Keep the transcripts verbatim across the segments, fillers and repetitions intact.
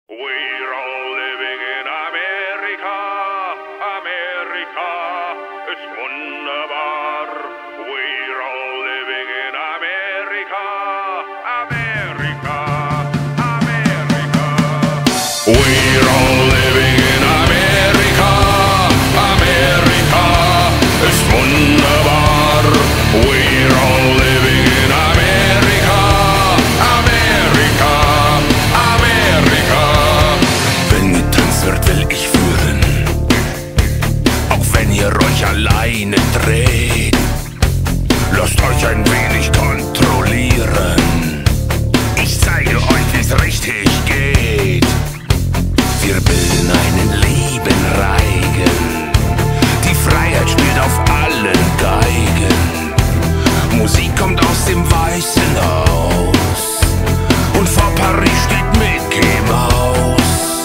We're all living in Amerika, Amerika ist wunderbar. We're all living in Amerika, Amerika, Amerika. We're all living in Amerika, Amerika ist wunderbar. We're all living in Amerika, Amerika, Amerika. Wenn getanzt wird, will ich führen, auch wenn ihr euch alleine dreht. Lasst euch ein wenig kontrollieren, ich zeige euch, wie's richtig geht. Wir bilden einen lieben Reigen, die Freiheit spielt auf allen Geigen. Musik kommt aus dem Weißen Haus und vor Paris steht Mickey Maus.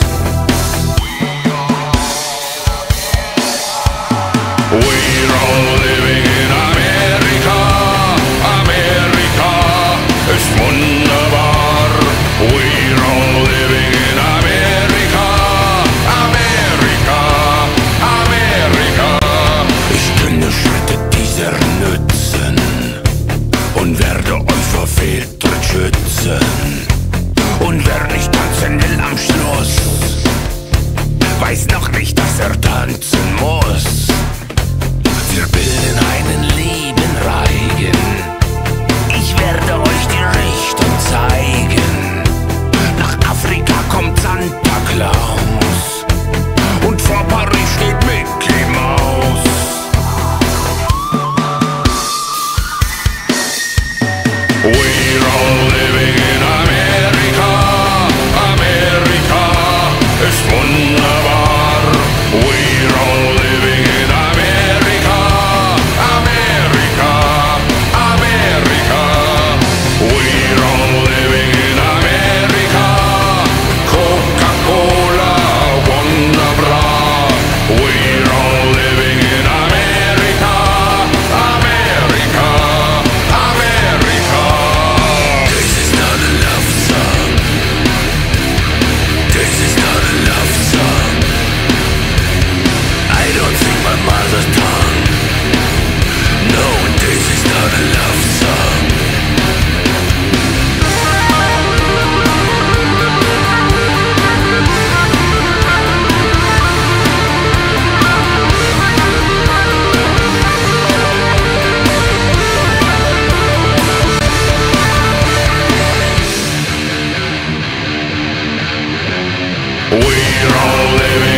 We're all living in Amerika, Amerika ist wunderbar. We're all living in Amerika, Amerika, Amerika. Ich kenne Schritte dieser nützen und werde euch vor Fehltritt schützen. Und wer nicht tanzen will am Schluss, weiß noch nicht, dass er tanzen muss. Wir bilden einen lieben Reigen, ich werde euch die Richtung zeigen. Nach Afrika kommt Santa Claus und vor Paris steht Mickey Maus. We're all living in Amerika, Amerika ist wunderbar. We're all living in Amerika, Amerika, Amerika. We're all living in Amerika, Coca-Cola, wunderbar. We're all living in Amerika, Amerika, Amerika. This is not a love song. This is not a love song. I don't sing my mother's tongue. No, this is not a love song. We're all living